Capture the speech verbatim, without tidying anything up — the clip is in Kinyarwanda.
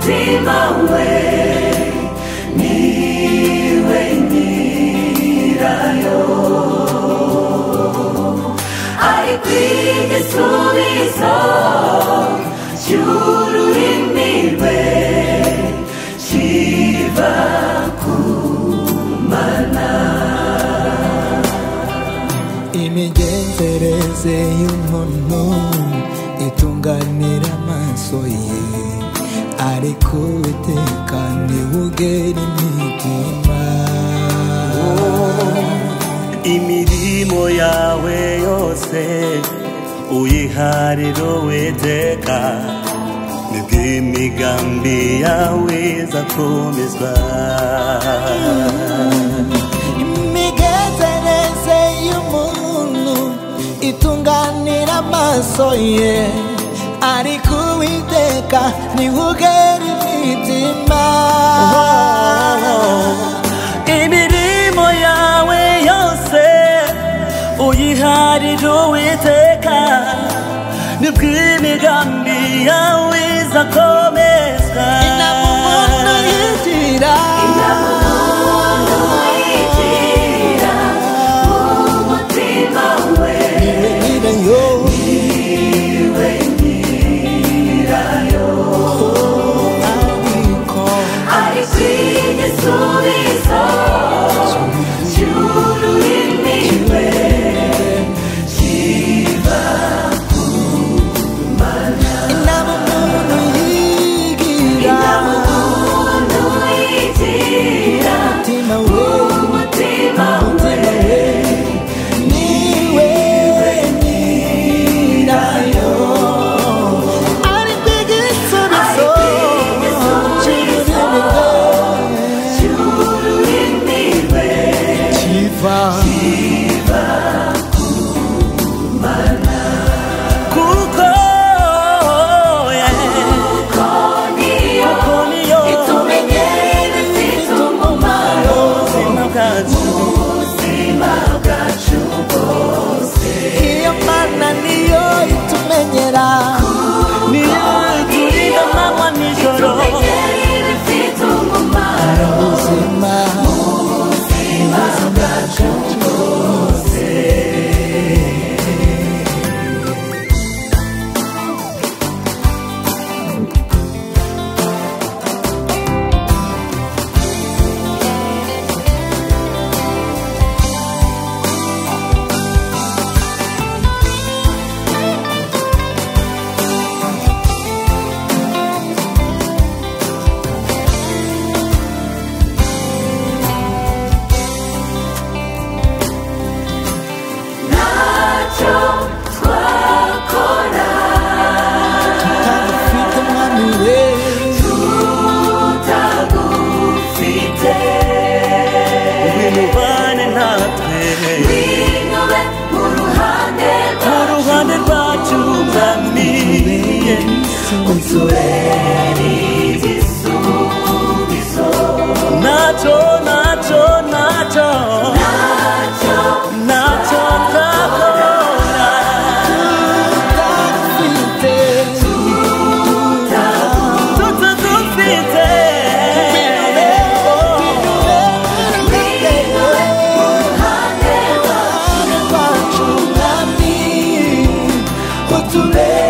umutima we niwe nyirayo ariko igisubizo cy'ururimi rwe kiva ku Mana. Imigenzereze y'umuntu itunganira amaso ye ariko Uwiteka niwe ugera imitima. Imirimo yawe yose uyiharira Uwiteka nibwo imigambi yawe izakomezwa. Imigenzereze y'umuntu itunganira amaso ye ariko Uwiteka niwe ugera imitima. Imirimo yawe yose uyiharira Uwiteka nibwo imigambi yawe izakomezwa. Inama umuntu yigira Yigira umutima we niwe nyirayo ariko igisubizo cy'ururimi rwe kiva ku Mana. inama umuntu yigira umutima we umutima we niwe nyirayo ariko igisubizo cy'ururimi rwe kiva ku Mana. kuko Kuko niyo itumenyera ifite umumaro ubuzima bwacu bwose. iyo Mana niyo itumenyera niyo iturinda amanywa n'ijoro. Itumenyera ifite umumaro ubuzima ubuzima bwacu bwose. Ntacyo twakora tutagufite mwami we tutagufite. Ubinubane natwe Winube mu ruhande mu ruhande rwacu mwami. utubere igisubizo. Nacho nacho nacho Ntacyo nacho twakora tutagufite tutagufite. rwacu mwami utubere